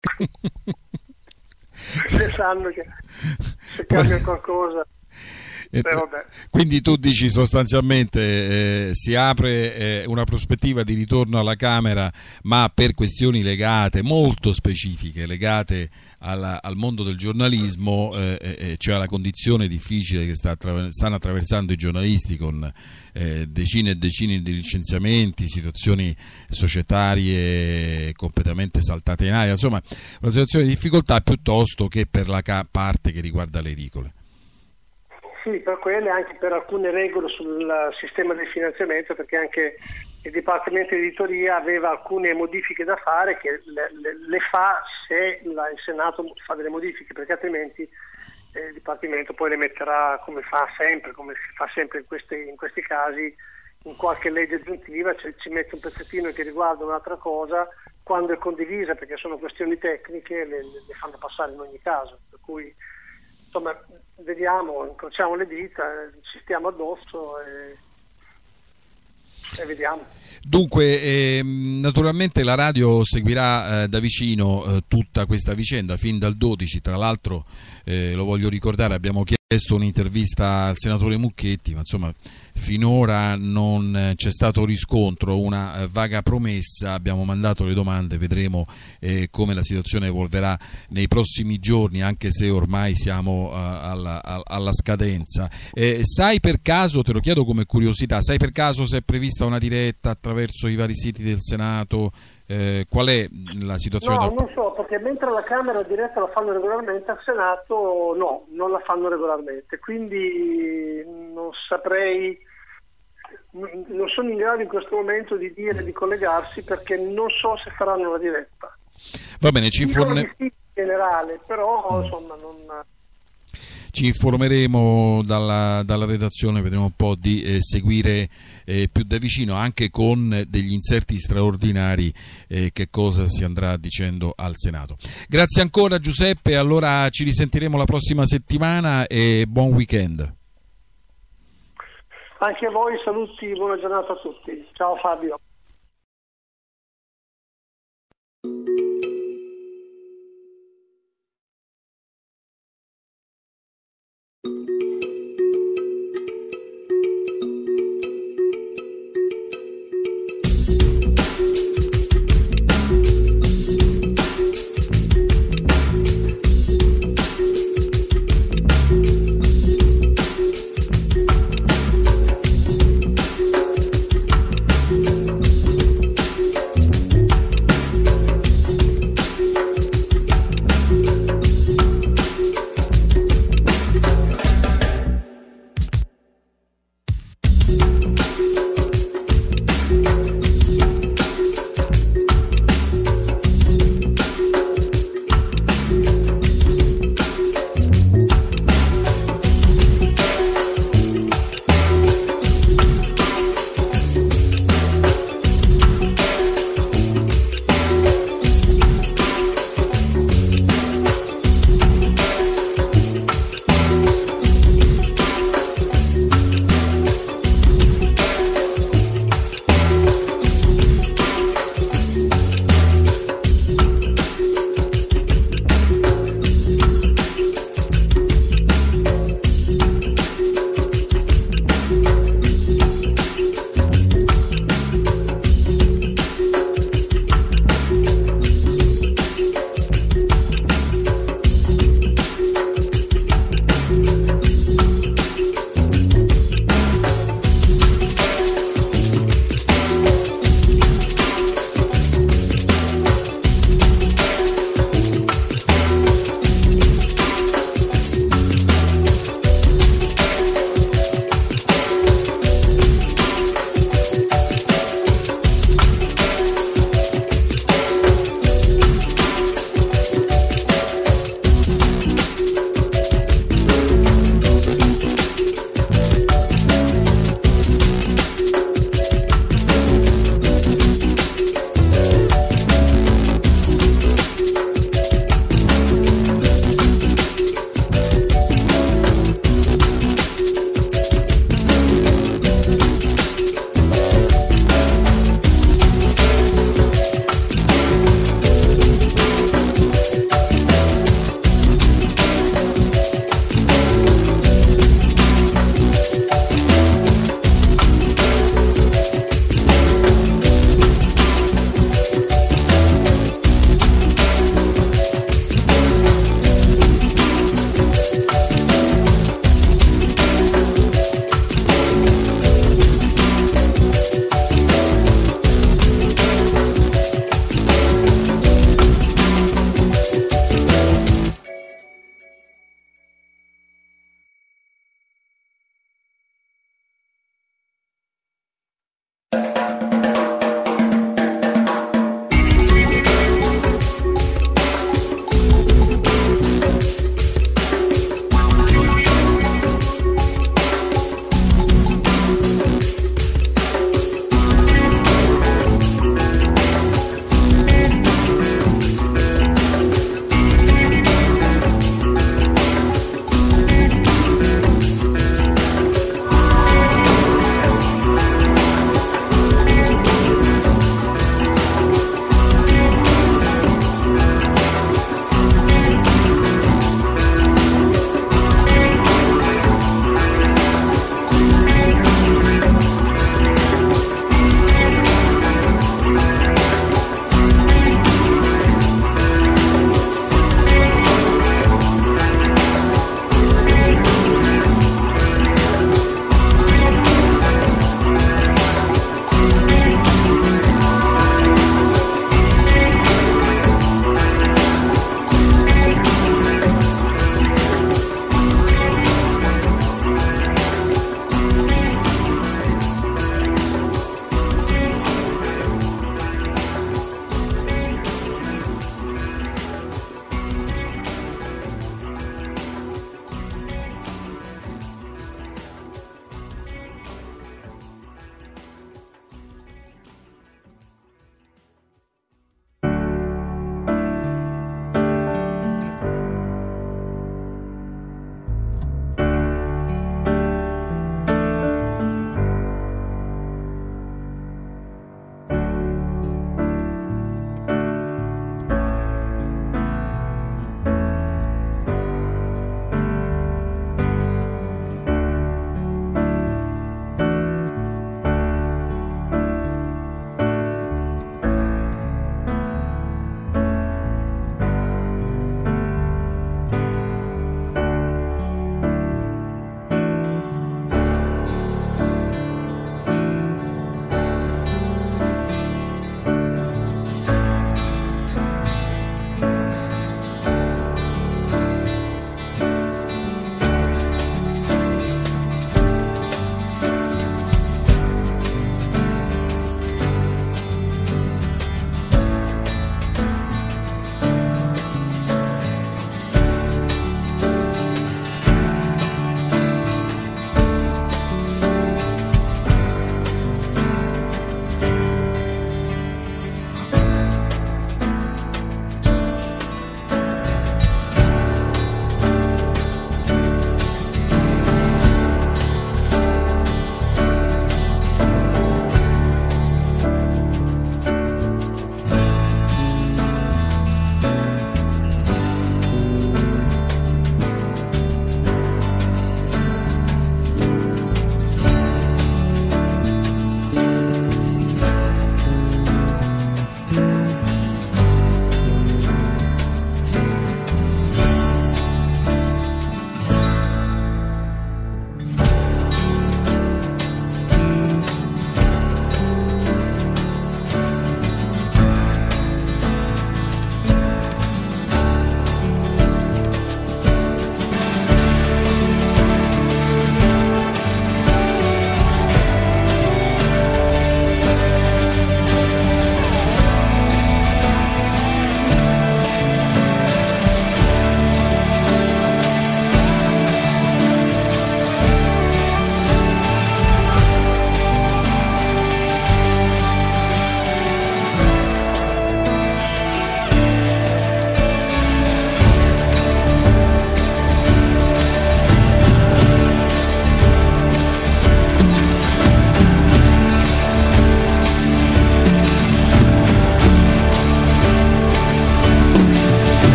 Se sanno che se cambia qualcosa. Quindi tu dici sostanzialmente si apre una prospettiva di ritorno alla Camera, ma per questioni legate, molto specifiche, legate al mondo del giornalismo, cioè alla condizione difficile che stanno attraversando i giornalisti con decine e decine di licenziamenti, situazioni societarie completamente saltate in aria, insomma una situazione di difficoltà piuttosto che per la parte che riguarda le edicole. Sì, per quelle, anche per alcune regole sul sistema del finanziamento, perché anche il Dipartimento di Editoria aveva alcune modifiche da fare che le fa se il Senato fa delle modifiche, perché altrimenti il Dipartimento poi le metterà come si fa sempre in questi casi, in qualche legge aggiuntiva, cioè ci mette un pezzettino che riguarda un'altra cosa, quando è condivisa, perché sono questioni tecniche, le fanno passare in ogni caso, per cui insomma vediamo, incrociamo le dita, ci stiamo addosso e vediamo. Dunque, naturalmente la radio seguirà da vicino tutta questa vicenda fin dal 12, tra l'altro lo voglio ricordare, abbiamo chiesto un'intervista al senatore Mucchetti, ma insomma finora non c'è stato riscontro, una vaga promessa, abbiamo mandato le domande, vedremo come la situazione evolverà nei prossimi giorni, anche se ormai siamo alla scadenza. Sai per caso, te lo chiedo come curiosità, sai per caso se è prevista una diretta attraverso i vari siti del Senato? Qual è la situazione? No, non so, perché mentre alla Camera diretta la fanno regolarmente, al Senato no, non la fanno regolarmente, quindi non saprei, non sono in grado in questo momento di dire di collegarsi, perché non so se faranno la diretta. Va bene, ci informeremo in generale, però insomma non... Ci informeremo dalla redazione, vedremo un po' di seguire più da vicino, anche con degli inserti straordinari, che cosa si andrà dicendo al Senato. Grazie ancora Giuseppe, allora ci risentiremo la prossima settimana e buon weekend. Anche a voi, saluti, buona giornata a tutti. Ciao Fabio.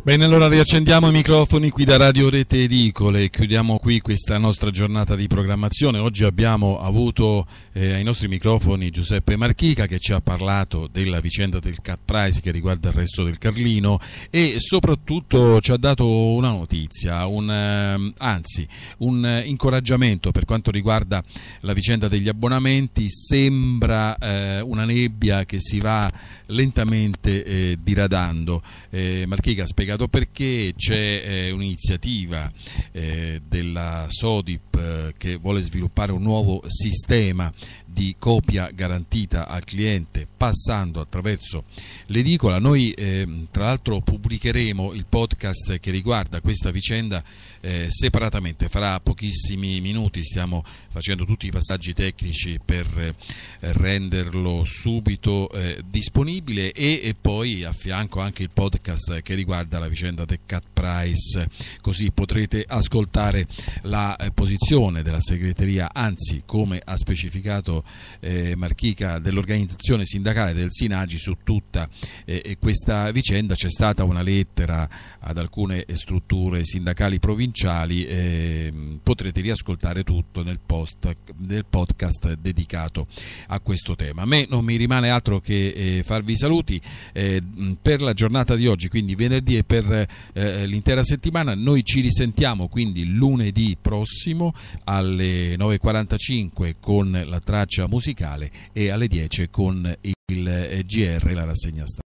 Bene, allora riaccendiamo i microfoni qui da Radio Rete Edicole e chiudiamo qui questa nostra giornata di programmazione. Oggi abbiamo avuto ai nostri microfoni Giuseppe Marchica, che ci ha parlato della vicenda del Cat Prize che riguarda il resto del Carlino, e soprattutto ci ha dato una notizia, un incoraggiamento per quanto riguarda la vicenda degli abbonamenti. Sembra una nebbia che si va lentamente diradando. Marchica ha spiegato perché. C'è un'iniziativa della Sodip che vuole sviluppare un nuovo sistema di copia garantita al cliente passando attraverso l'edicola. Noi tra l'altro pubblicheremo il podcast che riguarda questa vicenda separatamente, farà pochissimi minuti, stiamo facendo tutti i passaggi tecnici per renderlo subito disponibile, e poi a fianco anche il podcast che riguarda la vicenda del Cat Prize, così potrete ascoltare la posizione della segreteria, anzi, come ha specificato Marchica, dell'organizzazione sindacale del Sinagi su tutta questa vicenda. C'è stata una lettera ad alcune strutture sindacali provinciali, potrete riascoltare tutto nel podcast dedicato a questo tema. A me non mi rimane altro che farvi i saluti per la giornata di oggi, quindi venerdì, e per l'intera settimana. Noi ci risentiamo quindi lunedì prossimo alle 9.45 con la traccia musicale e alle 10 con il GR, la rassegna stampa.